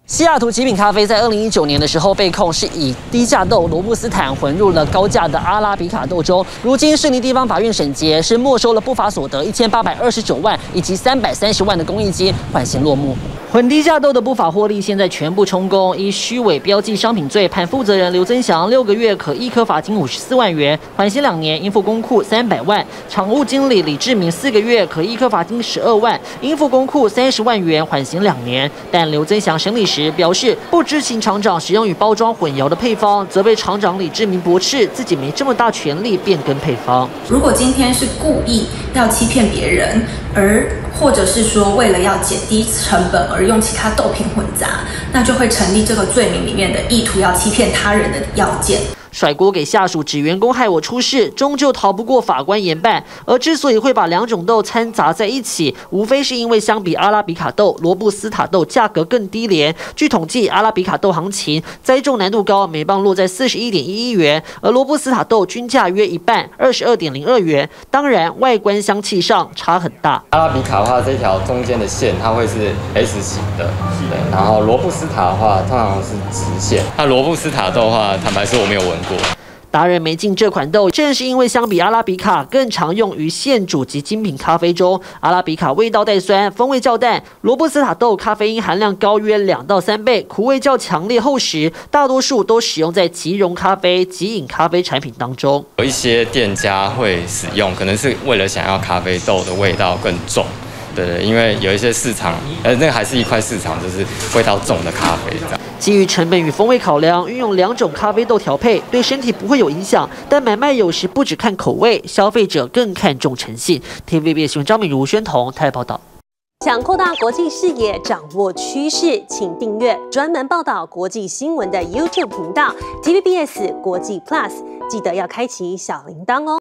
西雅图极品咖啡在2019年的时候被控是以低价豆罗布斯坦混入了高价的阿拉比卡豆中，如今士林地方法院审结，是没收了不法所得1829万以及330万的公益金，缓刑落幕。混低价豆的不法获利现在全部充公，依虚伪标记商品罪判负责人刘增祥6个月可一科罚金54万元，缓刑2年，应付公库300万；厂务经理李志明4个月可一科罚金12万，应付公库30万元，缓刑2年。但刘增祥审理时表示，不知情厂长使用与包装混淆的配方，责备厂长李志明驳斥自己没这么大权力变更配方。 如果今天是故意要欺骗别人，或者是说为了要减低成本而用其他豆品混杂，那就会成立这个罪名里面的意图要欺骗他人的要件。 甩锅给下属，指员工害我出事，终究逃不过法官严办。而之所以会把2种豆掺杂在一起，无非是因为相比阿拉比卡豆，罗布斯塔豆价格更低廉。据统计，阿拉比卡豆行情栽种难度高，每磅落在41.11元，而罗布斯塔豆均价约一半，22.02元。当然，外观香气上差很大。 阿拉比卡的话，这条中间的线它会是 S 型的，对。然后罗布斯塔的话，通常是直线。那罗布斯塔豆的话，坦白说我没有闻过。 达人没进这款豆，正是因为相比阿拉比卡更常用于现煮及精品咖啡中。阿拉比卡味道带酸，风味较淡；罗布斯塔豆咖啡因含量高约2到3倍，苦味较强烈厚实。大多数都使用在即溶咖啡、即饮咖啡产品当中。 有一些店家会使用，可能是为了想要咖啡豆的味道更重。对，因为有一些市场，那个还是一块市场，就是味道重的咖啡这样。 基于成本与风味考量，运用2种咖啡豆调配，对身体不会有影响。但买卖有时不只看口味，消费者更看重诚信。TVBS 新闻张敏如、宣彤台报道。 想扩大国际视野，掌握趋势，请订阅专门报道国际新闻的 YouTube 频道 TVBS 国际 Plus， 记得要开启小铃铛哦。